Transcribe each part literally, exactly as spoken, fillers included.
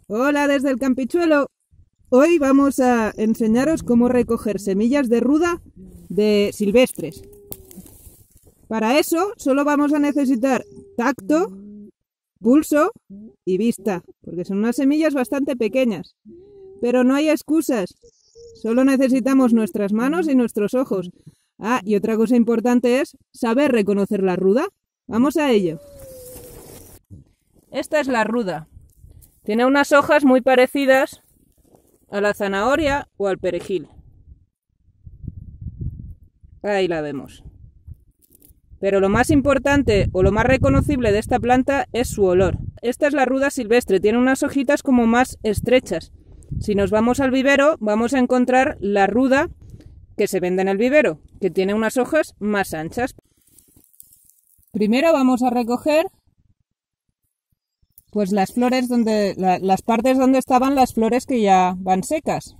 Hola desde el Campichuelo. Hoy vamos a enseñaros cómo recoger semillas de ruda de silvestres. Para eso solo vamos a necesitar tacto, pulso y vista, porque son unas semillas bastante pequeñas. Pero no hay excusas, solo necesitamos nuestras manos y nuestros ojos. Ah, y otra cosa importante es saber reconocer la ruda. Vamos a ello. Esta es la ruda. Tiene unas hojas muy parecidas a la zanahoria o al perejil. Ahí la vemos. Pero lo más importante o lo más reconocible de esta planta es su olor. Esta es la ruda silvestre, tiene unas hojitas como más estrechas. Si nos vamos al vivero, vamos a encontrar la ruda que se vende en el vivero, que tiene unas hojas más anchas. Primero vamos a recoger pues las flores donde, la, las partes donde estaban las flores que ya van secas.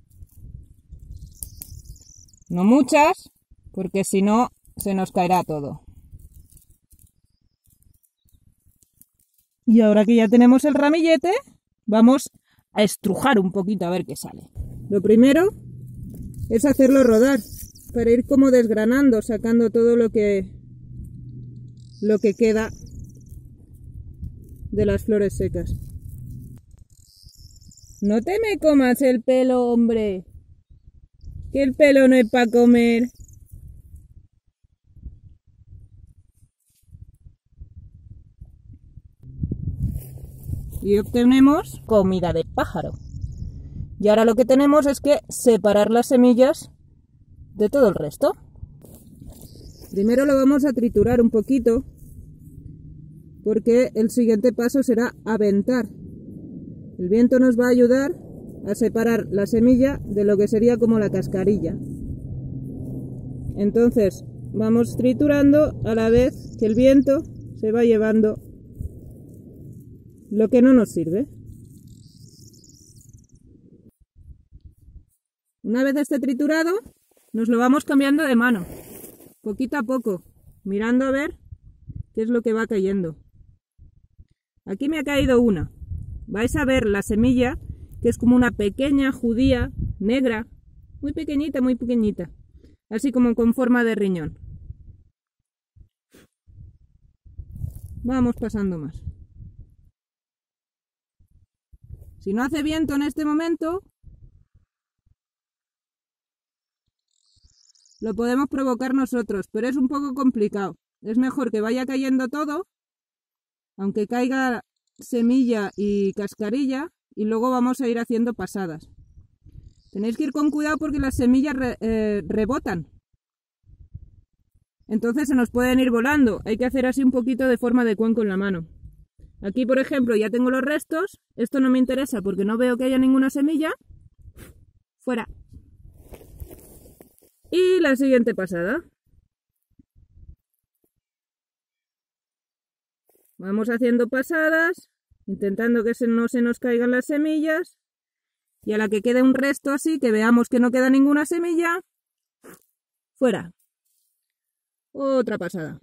No muchas, porque si no se nos caerá todo. Y ahora que ya tenemos el ramillete, vamos a estrujar un poquito a ver qué sale. Lo primero es hacerlo rodar, para ir como desgranando, sacando todo lo que, lo que queda de las flores secas. No te me comas el pelo, hombre, que el pelo no es para comer. Y obtenemos comida de pájaro. Y ahora lo que tenemos es que separar las semillas de todo el resto. Primero lo vamos a triturar un poquito, porque el siguiente paso será aventar. El viento nos va a ayudar a separar la semilla de lo que sería como la cascarilla. Entonces vamos triturando a la vez que el viento se va llevando lo que no nos sirve. Una vez esté triturado, nos lo vamos cambiando de mano, poquito a poco, mirando a ver qué es lo que va cayendo. Aquí me ha caído una. Vais a ver la semilla, que es como una pequeña judía negra, muy pequeñita, muy pequeñita, así como con forma de riñón. Vamos pasando más. Si no hace viento en este momento, lo podemos provocar nosotros, pero es un poco complicado. Es mejor que vaya cayendo todo, aunque caiga semilla y cascarilla, y luego vamos a ir haciendo pasadas. Tenéis que ir con cuidado porque las semillas re, eh, rebotan. Entonces se nos pueden ir volando. Hay que hacer así un poquito de forma de cuenco en la mano. Aquí, por ejemplo, ya tengo los restos. Esto no me interesa porque no veo que haya ninguna semilla. Fuera. Y la siguiente pasada. Vamos haciendo pasadas, intentando que se, no se nos caigan las semillas. Y a la que quede un resto así, que veamos que no queda ninguna semilla, fuera. Otra pasada.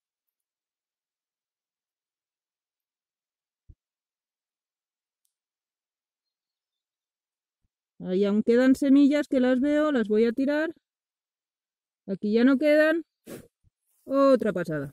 Ahí aún quedan semillas que las veo, las voy a tirar. Aquí ya no quedan. Otra pasada.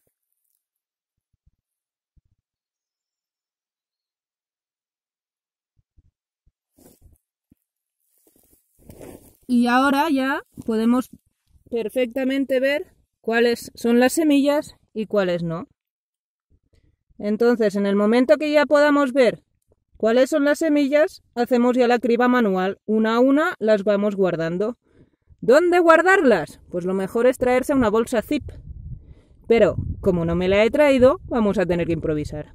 Y ahora ya podemos perfectamente ver cuáles son las semillas y cuáles no. Entonces, en el momento que ya podamos ver cuáles son las semillas, hacemos ya la criba manual. Una a una las vamos guardando. ¿Dónde guardarlas? Pues lo mejor es traerse una bolsa zip. Pero, como no me la he traído, vamos a tener que improvisar.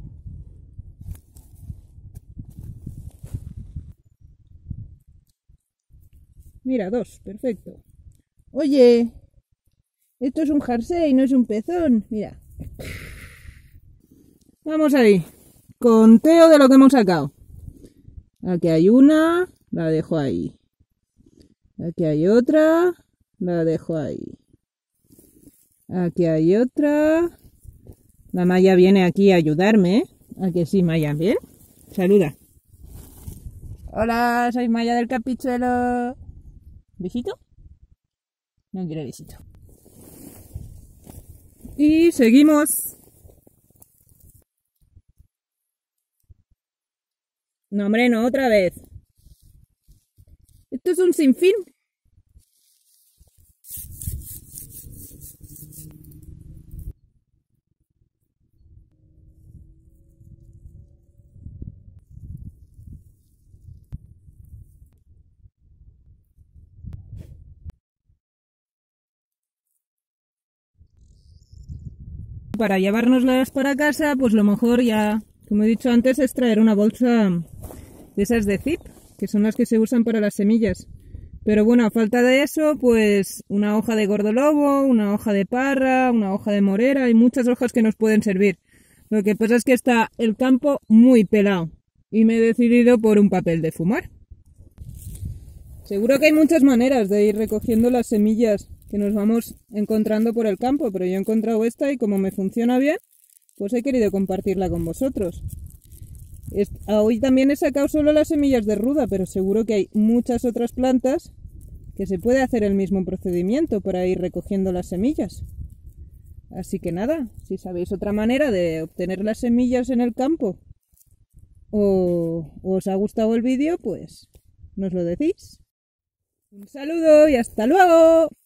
Mira, dos, perfecto. Oye, esto es un jersey, no es un pezón. Mira. Vamos ahí. Conteo de lo que hemos sacado. Aquí hay una, la dejo ahí. Aquí hay otra, la dejo ahí. Aquí hay otra. La Maya viene aquí a ayudarme, ¿eh? ¿A que sí, Maya? ¿Bien? Saluda. Hola, soy Maya del Capichuelo. ¿Besito? No quiero besito. Y seguimos. No, hombre, no, otra vez. Esto es un sinfín. Para llevárnoslas para casa, pues lo mejor ya, como he dicho antes, es traer una bolsa de esas de zip, que son las que se usan para las semillas. Pero bueno, a falta de eso, pues una hoja de gordolobo, una hoja de parra, una hoja de morera, hay muchas hojas que nos pueden servir. Lo que pasa es que está el campo muy pelado y me he decidido por un papel de fumar. Seguro que hay muchas maneras de ir recogiendo las semillas que nos vamos encontrando por el campo, pero yo he encontrado esta y como me funciona bien, pues he querido compartirla con vosotros. Hoy también he sacado solo las semillas de ruda, pero seguro que hay muchas otras plantas que se puede hacer el mismo procedimiento para ir recogiendo las semillas. Así que nada, si sabéis otra manera de obtener las semillas en el campo o os ha gustado el vídeo, pues nos lo decís. Un saludo y hasta luego.